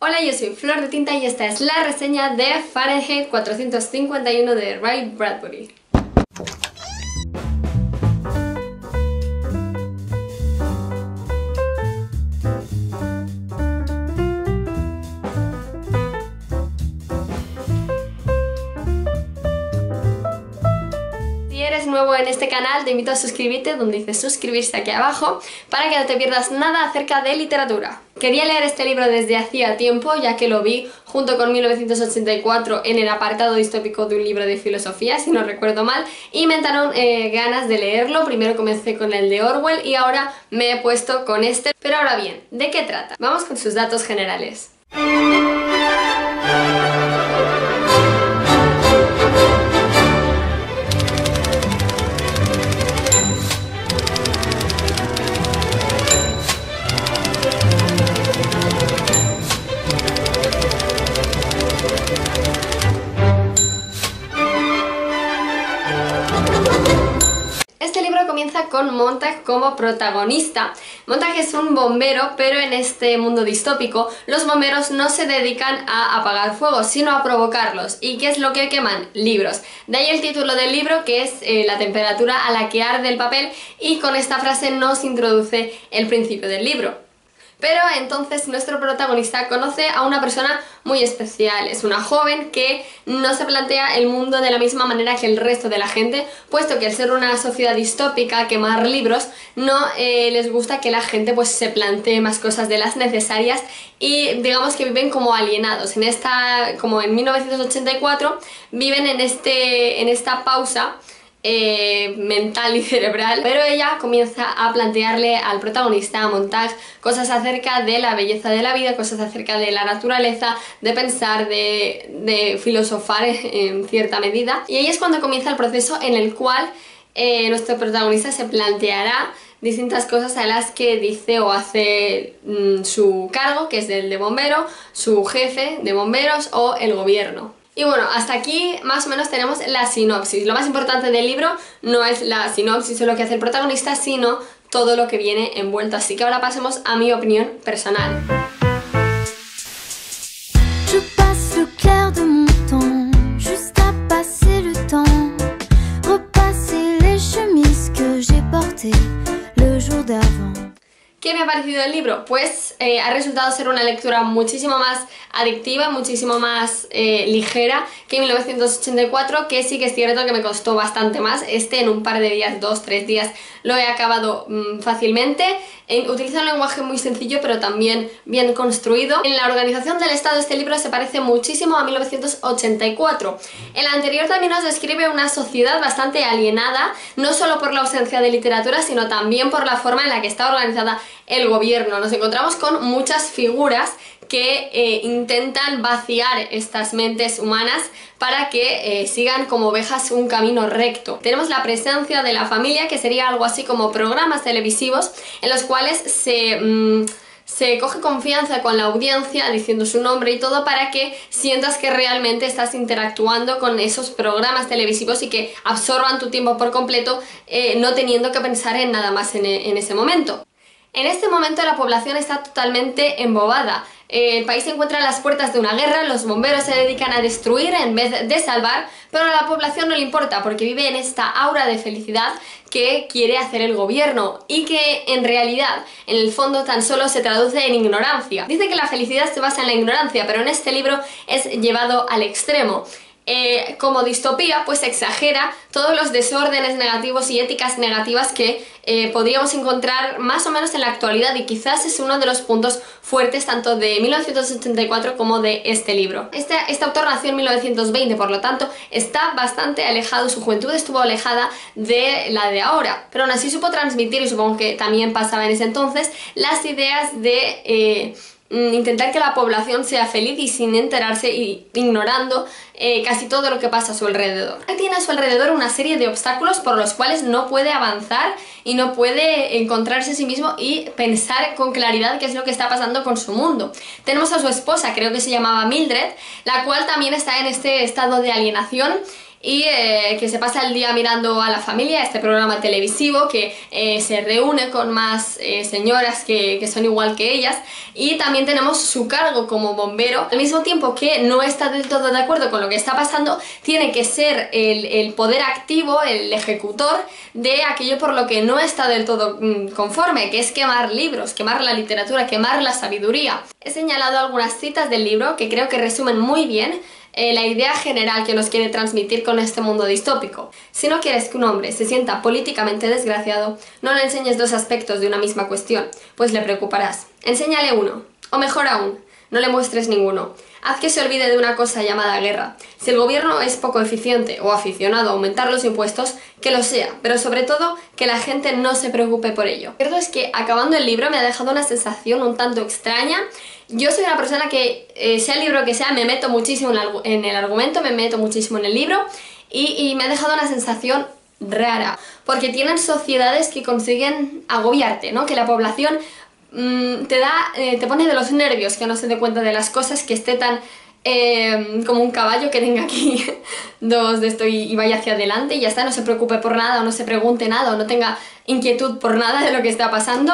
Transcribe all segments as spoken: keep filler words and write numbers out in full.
Hola, yo soy Flor de Tinta y esta es la reseña de Fahrenheit cuatrocientos cincuenta y uno de Ray Bradbury. Si eres nuevo en este canal, te invito a suscribirte donde dice suscribirse aquí abajo para que no te pierdas nada acerca de literatura. Quería leer este libro desde hacía tiempo, ya que lo vi junto con mil novecientos ochenta y cuatro en el apartado distópico de un libro de filosofía, si no recuerdo mal, y me entraron eh, ganas de leerlo. Primero comencé con el de Orwell y ahora me he puesto con este. Pero ahora bien, ¿de qué trata? Vamos con sus datos generales. Este libro comienza con Montag como protagonista. Montag es un bombero, pero en este mundo distópico los bomberos no se dedican a apagar fuegos, sino a provocarlos. ¿Y qué es lo que queman? Libros. De ahí el título del libro, que es eh, la temperatura a la que arde el papel, y con esta frase nos introduce el principio del libro. Pero entonces nuestro protagonista conoce a una persona muy especial. Es una joven que no se plantea el mundo de la misma manera que el resto de la gente, puesto que al ser una sociedad distópica, quemar libros, no eh, les gusta que la gente pues se plantee más cosas de las necesarias y digamos que viven como alienados. En esta, como en mil novecientos ochenta y cuatro, viven en, este, en esta pausa Eh, mental y cerebral, pero ella comienza a plantearle al protagonista, a Montag, cosas acerca de la belleza de la vida, cosas acerca de la naturaleza, de pensar, de, de filosofar en cierta medida, y ahí es cuando comienza el proceso en el cual eh, nuestro protagonista se planteará distintas cosas a las que dice o hace mmm, su cargo, que es el de bombero, su jefe de bomberos o el gobierno. Y bueno, hasta aquí más o menos tenemos la sinopsis. Lo más importante del libro no es la sinopsis o lo que hace el protagonista, sino todo lo que viene envuelto. Así que ahora pasemos a mi opinión personal. Je passe le clair de mon temps, juste à passer le temps, repasser les chemises que j'ai portées le jour d'avant. ¿Qué me ha parecido el libro? Pues eh, ha resultado ser una lectura muchísimo más adictiva, muchísimo más eh, ligera que mil novecientos ochenta y cuatro, que sí que es cierto que me costó bastante más. Este en un par de días, dos, tres días, lo he acabado mmm, fácilmente. Eh, utiliza un lenguaje muy sencillo, pero también bien construido. En la organización del Estado este libro se parece muchísimo a mil novecientos ochenta y cuatro. El anterior también nos describe una sociedad bastante alienada, no solo por la ausencia de literatura, sino también por la forma en la que está organizada el gobierno. Nos encontramos con muchas figuras que eh, intentan vaciar estas mentes humanas para que eh, sigan como ovejas un camino recto. Tenemos la presencia de la familia, que sería algo así como programas televisivos en los cuales se... Mmm, se coge confianza con la audiencia diciendo su nombre y todo para que sientas que realmente estás interactuando con esos programas televisivos y que absorban tu tiempo por completo, eh, no teniendo que pensar en nada más en, en ese momento. En este momento la población está totalmente embobada. El país se encuentra a las puertas de una guerra, los bomberos se dedican a destruir en vez de salvar, pero a la población no le importa porque vive en esta aura de felicidad que quiere hacer el gobierno y que en realidad, en el fondo, tan solo se traduce en ignorancia. Dice que la felicidad se basa en la ignorancia, pero en este libro es llevado al extremo. Eh, como distopía, pues exagera todos los desórdenes negativos y éticas negativas que eh, podríamos encontrar más o menos en la actualidad, y quizás es uno de los puntos fuertes tanto de mil novecientos ochenta y cuatro como de este libro. Este, este autor nació en mil novecientos veinte, por lo tanto está bastante alejado, su juventud estuvo alejada de la de ahora, pero aún así supo transmitir, y supongo que también pasaba en ese entonces, las ideas de... Eh, intentar que la población sea feliz y sin enterarse y ignorando eh, casi todo lo que pasa a su alrededor. Tiene a su alrededor una serie de obstáculos por los cuales no puede avanzar y no puede encontrarse a sí mismo y pensar con claridad qué es lo que está pasando con su mundo. Tenemos a su esposa, creo que se llamaba Mildred, la cual también está en este estado de alienación y eh, que se pasa el día mirando a la familia, este programa televisivo que eh, se reúne con más eh, señoras que, que son igual que ellas, y también tenemos su cargo como bombero. Al mismo tiempo que no está del todo de acuerdo con lo que está pasando, tiene que ser el, el poder activo, el ejecutor de aquello por lo que no está del todo mmm, conforme, que es quemar libros, quemar la literatura, quemar la sabiduría. He señalado algunas citas del libro que creo que resumen muy bien Eh, la idea general que nos quiere transmitir con este mundo distópico. Si no quieres que un hombre se sienta políticamente desgraciado, no le enseñes dos aspectos de una misma cuestión, pues le preocuparás. Enséñale uno, o mejor aún, no le muestres ninguno. Haz que se olvide de una cosa llamada guerra. Si el gobierno es poco eficiente o aficionado a aumentar los impuestos, que lo sea, pero sobre todo que la gente no se preocupe por ello. Lo cierto es que acabando el libro me ha dejado una sensación un tanto extraña. Yo soy una persona que, eh, sea el libro que sea, me meto muchísimo en el argumento, me meto muchísimo en el libro, y, y me ha dejado una sensación rara, porque tienen sociedades que consiguen agobiarte, ¿no? Que la población mmm, te da, eh, te pone de los nervios, que no se dé cuenta de las cosas, que esté tan eh, como un caballo que tenga aquí dos de esto y, y vaya hacia adelante y ya está, no se preocupe por nada o no se pregunte nada o no tenga inquietud por nada de lo que está pasando.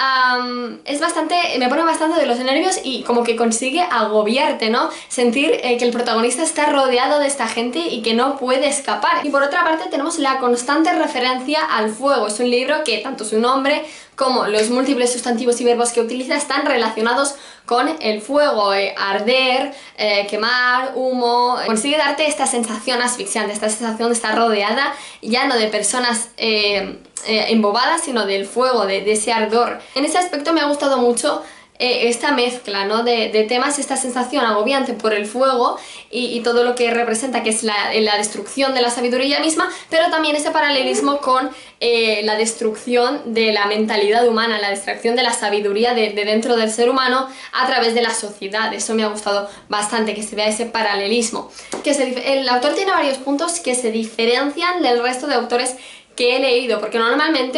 Um, es bastante, me pone bastante de los nervios y como que consigue agobiarte, ¿no? Sentir eh, que el protagonista está rodeado de esta gente y que no puede escapar. Y por otra parte tenemos la constante referencia al fuego. Es un libro que tanto su nombre como los múltiples sustantivos y verbos que utiliza están relacionados con el fuego, eh, arder, eh, quemar, humo. Consigue darte esta sensación asfixiante, esta sensación de estar rodeada ya no de personas eh, eh, embobadas, sino del fuego, de, de ese ardor. En ese aspecto me ha gustado mucho eh, esta mezcla, ¿no? de, de temas, esta sensación agobiante por el fuego y, y todo lo que representa, que es la, la destrucción de la sabiduría misma, pero también ese paralelismo con eh, la destrucción de la mentalidad humana, la destrucción de la sabiduría de, de dentro del ser humano a través de la sociedad. Eso me ha gustado bastante, que se vea ese paralelismo. Que se, el autor tiene varios puntos que se diferencian del resto de autores que he leído, porque normalmente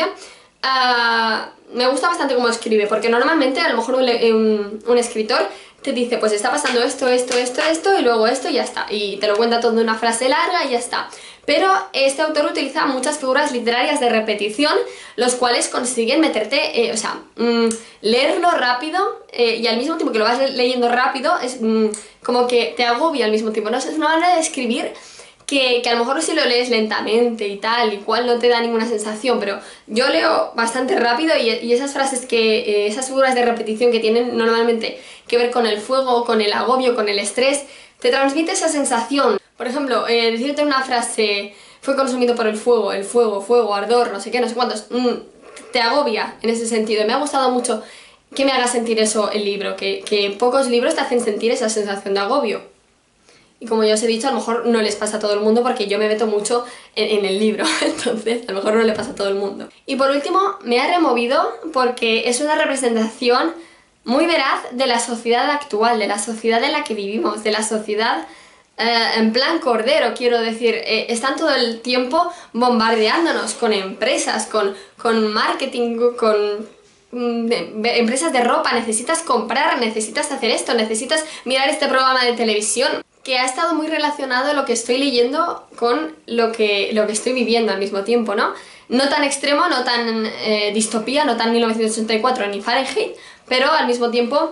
uh, me gusta bastante cómo escribe, porque normalmente a lo mejor un, un, un escritor te dice, pues está pasando esto, esto, esto, esto, y luego esto y ya está, y te lo cuenta todo en una frase larga y ya está. Pero este autor utiliza muchas figuras literarias de repetición, los cuales consiguen meterte, eh, o sea, mmm, leerlo rápido, eh, y al mismo tiempo que lo vas leyendo rápido, es mmm, como que te agobia al mismo tiempo, ¿no? Es una manera de escribir Que, que a lo mejor si lo lees lentamente y tal, y cual no te da ninguna sensación, pero yo leo bastante rápido y, y esas frases que, eh, esas figuras de repetición que tienen normalmente que ver con el fuego, con el agobio, con el estrés, te transmite esa sensación. Por ejemplo, eh, decirte una frase, fue consumido por el fuego, el fuego, fuego, ardor, no sé qué, no sé cuántos, mmm, te agobia en ese sentido. Y me ha gustado mucho que me haga sentir eso el libro, que, que pocos libros te hacen sentir esa sensación de agobio. Y como ya os he dicho, a lo mejor no les pasa a todo el mundo porque yo me meto mucho en, en el libro, entonces a lo mejor no le pasa a todo el mundo. Y por último, me ha removido porque es una representación muy veraz de la sociedad actual, de la sociedad en la que vivimos, de la sociedad eh, en plan cordero, quiero decir. Eh, están todo el tiempo bombardeándonos con empresas, con, con marketing, con De, empresas de ropa, necesitas comprar, necesitas hacer esto, necesitas mirar este programa de televisión, que ha estado muy relacionado lo que estoy leyendo con lo que, lo que estoy viviendo al mismo tiempo, ¿no? No tan extremo, no tan eh, distopía, no tan mil novecientos ochenta y cuatro ni Fahrenheit, pero al mismo tiempo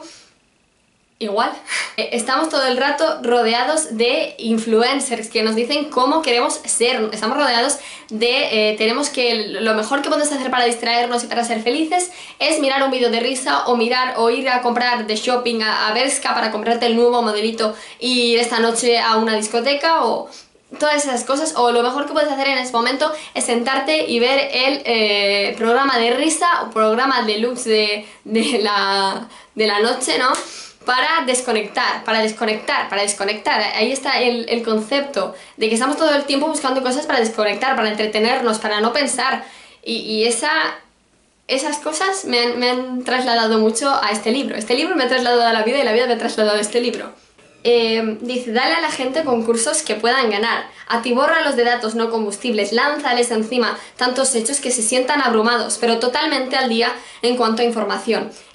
igual. Estamos todo el rato rodeados de influencers que nos dicen cómo queremos ser. Estamos rodeados de... Eh, tenemos que... Lo mejor que podemos hacer para distraernos y para ser felices es mirar un vídeo de risa o mirar o ir a comprar de shopping a, a Bershka para comprarte el nuevo modelito y ir esta noche a una discoteca o... todas esas cosas. O lo mejor que puedes hacer en ese momento es sentarte y ver el eh, programa de risa o programa deluxe de, de, la, de la noche, ¿no? Para desconectar, para desconectar, para desconectar. Ahí está el, el concepto de que estamos todo el tiempo buscando cosas para desconectar, para entretenernos, para no pensar. Y, y esa, esas cosas me han, me han trasladado mucho a este libro. Este libro me ha trasladado a la vida y la vida me ha trasladado a este libro. Eh, dice, dale a la gente concursos que puedan ganar, atibórralos de datos no combustibles, lánzales encima tantos hechos que se sientan abrumados, pero totalmente al día en cuanto a información.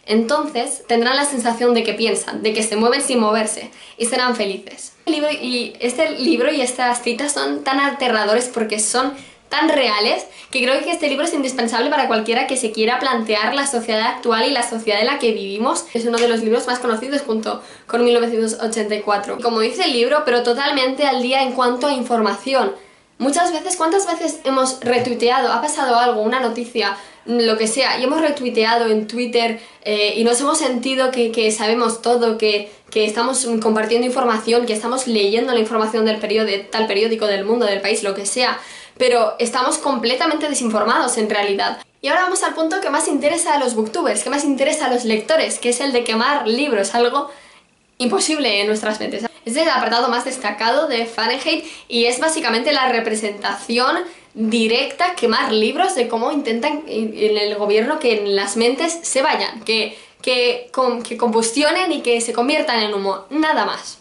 entonces tendrán la sensación de que piensan, de que se mueven sin moverse y serán felices. El libro y este libro y estas citas son tan aterradores porque son tan reales que creo que este libro es indispensable para cualquiera que se quiera plantear la sociedad actual y la sociedad en la que vivimos. Es uno de los libros más conocidos junto con mil novecientos ochenta y cuatro. Como dice el libro, pero totalmente al día en cuanto a información. Muchas veces, ¿cuántas veces hemos retuiteado? Ha pasado algo, una noticia, lo que sea, y hemos retuiteado en Twitter eh, y nos hemos sentido que, que sabemos todo, que, que estamos compartiendo información, que estamos leyendo la información del periódico, de tal periódico, del mundo, del país, lo que sea, pero estamos completamente desinformados en realidad. Y ahora vamos al punto que más interesa a los booktubers, que más interesa a los lectores, que es el de quemar libros, algo imposible en nuestras mentes. Es el apartado más destacado de Fahrenheit y es básicamente la representación directa, quemar libros, de cómo intentan en el gobierno que en las mentes se vayan, que, que, que combustionen y que se conviertan en humo, nada más.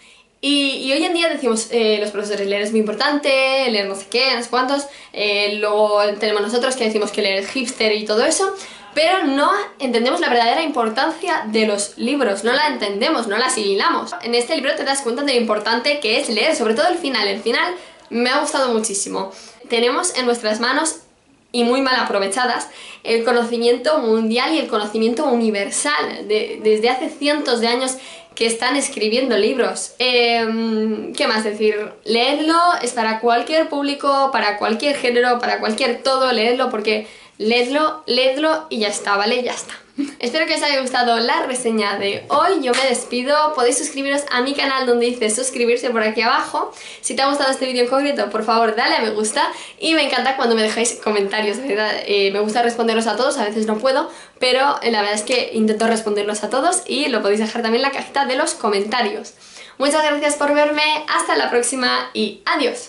Y, y hoy en día decimos, eh, los profesores, leer es muy importante, leer no sé qué, no sé cuántos, eh, luego tenemos nosotros que decimos que leer es hipster y todo eso, pero no entendemos la verdadera importancia de los libros, no la entendemos, no la asimilamos. En este libro te das cuenta de lo importante que es leer, sobre todo el final. El final me ha gustado muchísimo. Tenemos en nuestras manos, y muy mal aprovechadas, el conocimiento mundial y el conocimiento universal de, desde hace cientos de años que están escribiendo libros. Eh, ¿Qué más decir? Leedlo, es para cualquier público, para cualquier género, para cualquier todo, leedlo porque leedlo, leedlo y ya está, ¿vale? Ya está. Espero que os haya gustado la reseña de hoy. Yo me despido. Podéis suscribiros a mi canal donde dice suscribirse por aquí abajo. Si te ha gustado este vídeo en concreto, por favor dale a me gusta. Y me encanta cuando me dejáis comentarios, de verdad. Eh, me gusta responderlos a todos, a veces no puedo, pero la verdad es que intento responderlos a todos y lo podéis dejar también en la cajita de los comentarios. Muchas gracias por verme, hasta la próxima y adiós.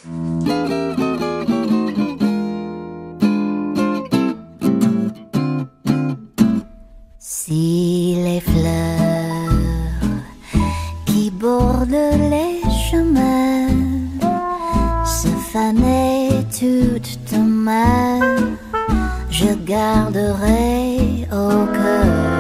Si les fleurs qui bordent les chemins se fanaient toutes demain, je garderai au cœur